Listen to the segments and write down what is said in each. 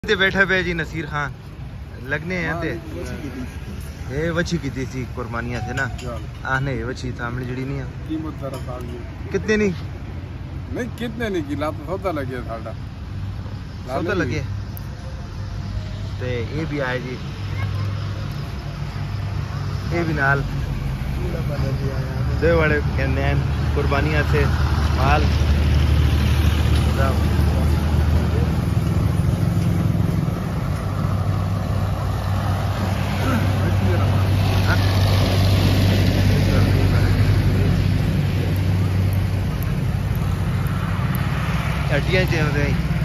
ते बैठा पे जी नसीर खान लगने हैं ते ये वछी की थी कुर्बानियां थे ना आने वछी सामने जड़ी नहीं कीमत जरा साल कितने नहीं कितने नहीं की लात सौदा लगे साडा सौदा लगे ते ये भी आए जी ये भी नाल दे वाले कहंदे हैं कुर्बानियां से माल हड्डियां चाहिए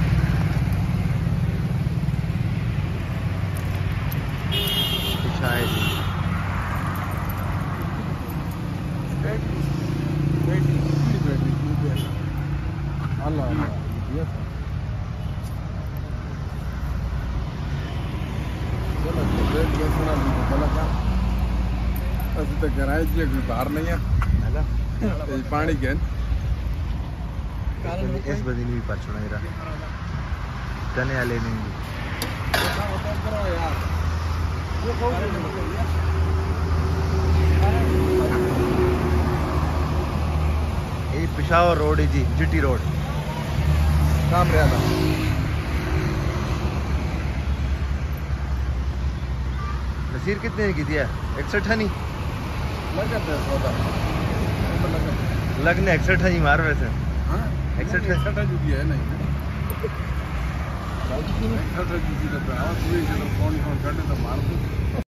शायद तो कराए बाहर नहीं है पानी के इस बदी नहीं भी पाछुड़ा इरा तने वाले नहीं ये पेशावर रोड है जी जीटी रोड काम रहा था नसीर कितने की दिया 61 नहीं लगने 61 ही मार वैसे 61 है नहीं 61 फोन फोन करते तो मार